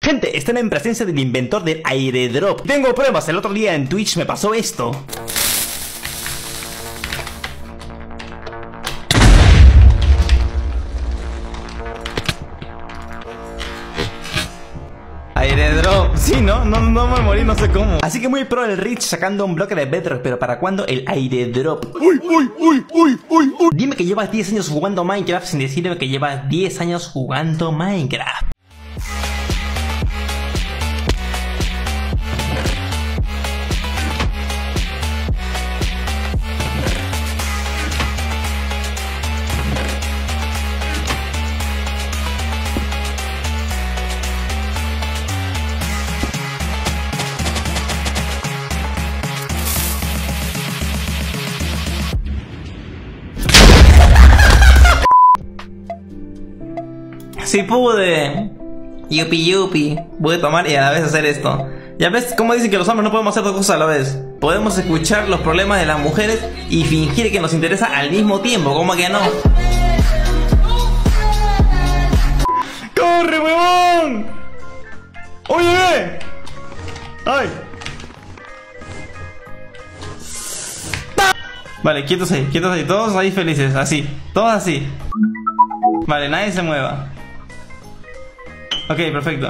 Gente, están en presencia del inventor del airdrop. Tengo pruebas, el otro día en Twitch me pasó esto. Airdrop, sí, no me morí, no sé cómo. Así que muy pro el Rich sacando un bloque de Bedrock, pero ¿para cuándo el airdrop? Uy. Dime que llevas 10 años jugando Minecraft sin decirme que llevas 10 años jugando Minecraft. Sí pude. Yupi. Pude tomar y a la vez hacer esto. Ya ves cómo dicen que los hombres no podemos hacer dos cosas a la vez. Podemos escuchar los problemas de las mujeres y fingir que nos interesa al mismo tiempo. ¿Cómo que no? ¡Corre, huevón! ¡Oye! ¡Ay! Vale, quietos ahí, todos ahí felices, así, todos así. Vale, nadie se mueva. Ok, perfecto.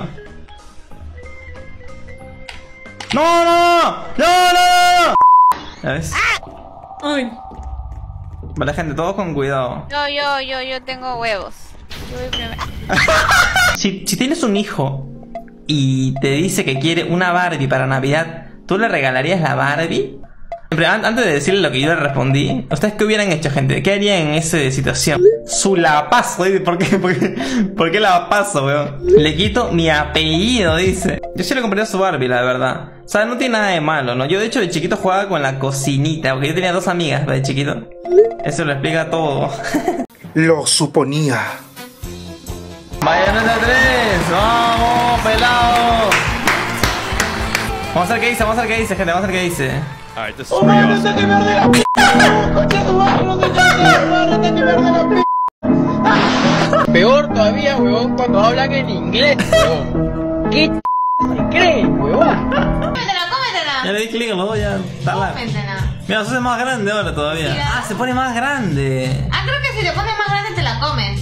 ¡No! ¿Ya ves? Ay. Vale, gente, todos con cuidado. No, yo tengo huevos. Yo voy primero. Si tienes un hijo y te dice que quiere una Barbie para Navidad, ¿tú le regalarías la Barbie? Antes de decirle lo que yo le respondí, ¿ustedes qué hubieran hecho, gente? ¿Qué harían en esa situación? Su la paso, ¿eh? ¿Por qué la paso, weón? Le quito mi apellido, dice. Yo sí le compraría su Barbie, la verdad. O sea, no tiene nada de malo, ¿no? Yo de hecho de chiquito jugaba con la cocinita, porque yo tenía 2 amigas de chiquito. Eso lo explica todo. Lo suponía. Vaya, no es de 3. ¡Vamos, pelado! Vamos a ver qué dice, gente, vamos a ver qué dice. Alright, this is pretty awesome. Peor todavía, huevón, cuando hablan en inglés, huevón. ¿Qué te creen, huevón? Cómetela. Ya le di clic a los dos, ya está la... Mira, se hace más grande ahora todavía. Mira. Ah, se pone más grande. Creo que si le pones más grande te la comes.